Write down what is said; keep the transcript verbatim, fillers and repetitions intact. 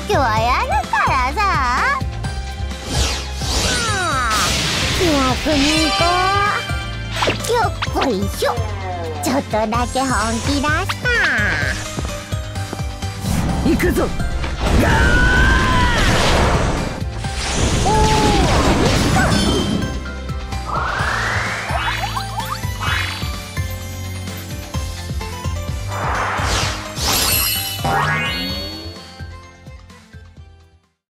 今日はやるからさ。気楽に行こう。よっこいしょ。ちょっとだけ本気出した。 行くぞ。ガー